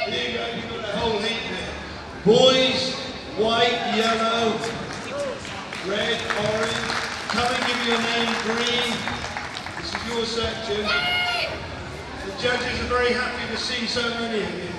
Here you go, you've got a whole heap there. Boys, white, yellow, red, orange. Come and give your name, green. This is your section. The judges are very happy to see so many of you.